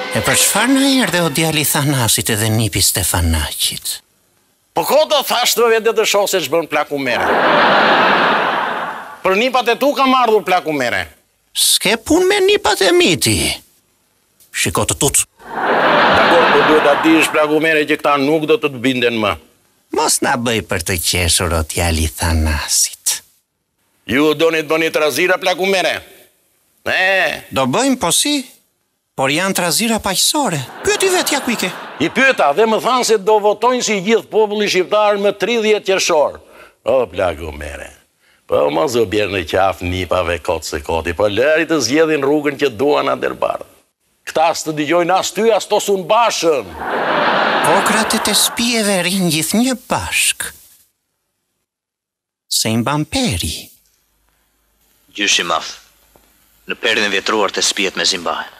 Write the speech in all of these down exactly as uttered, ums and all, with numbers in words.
E për çfarë na erdhe o djali Thanasit edhe nipi Stefanaqit? Po ko do thash të vetë të shoh se ç'bën plaku mere. Për nipat e tu kam ardhur plaku mere. S'ke pun me nipat e miti. Shiko të tut. Dakor, po duhet ta dish plaku mere që këta nuk do të të binden më. Mos na bëj për të qeshur o djali Thanasit. Ju doni të bëni trazira plaku mere? E, Do bëjmë po si, por janë trazira paqësore. Pyeti vetja ku i ke. I pyeta dhe më thanë se do votojnë si gjithë populli shqiptar më tridhjetë qershor. O, plaku mere. Po mos u bjerë në qafë nipave kotë se koti, po lëri të zgjedhin rrugën që duan Adelbardh. Këta s'të dëgjojnë as ty as tosun bashën. Kokrat e të spijeve rinë gjithë një bashk. Se i mban peri. Gjyshi maf, në periudhën vjetruar të spijet me zimbahen.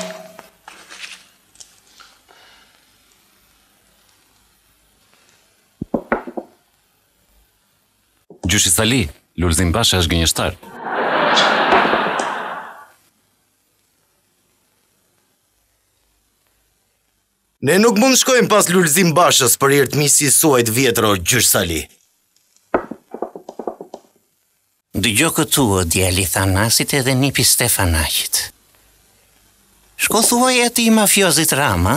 Gjyshi Sali, Lulzim Basha është gënjeshtar. Ne nuk mund shkojmë pas Lulzim Bashës për hir të miqësisë suaj të vjetër o gjysh Sali. Dëgjo këtu o djali Thanasit edhe nipi Stefanaqit. Shko thuaj ati i mafiozit Rama,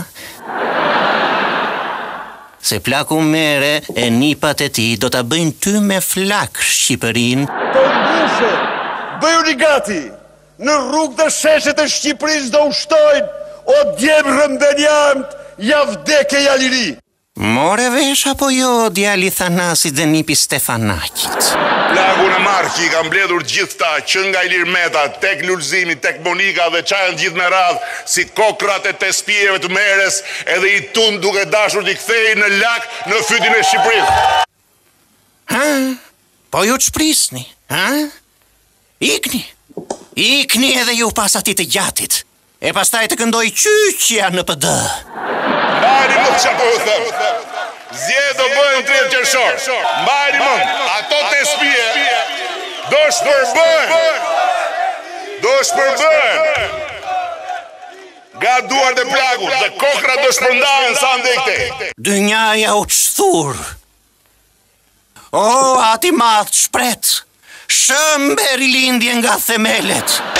se plaku mere e nipat e ti do t'a bëjnë ty me flak Shqipërinë. Të ndushe, bëju një gati, në rrugë të sheshet e Shqipërisë do ushtojnë, o djemë rëmbenjamët, javdeke jaliri. More vesh apo jo djali Thanasit dhe nipi Stefanaqit? Plagu në marë që i kam mbledhur gjithë ta, që nga Ilir Meta, tek Lulzimi, tek Monika dhe qajnë gjithë me radhë, si kokrat e të spijeve të meres, edhe i tund duke dashur t'i kthej në lak në fytin e Shqipërisë. Ha? Po ju të shprisni, ha? Ikni, ikni edhe ju pas ati të gjatit, e pastaj të këndoj qyqja në P D. Mbajri mund që po u thëmë. Zje do bëjnë tridhjetë qershor. Mbajri mund, ato të spije, do shpërbën. Do shpërbën. Ga duart e plagut, dhe kokra do shpërndahen sa ndekte. Dynjaja u qthur. O, ati madh shpret, shëmber i lindje nga themelet.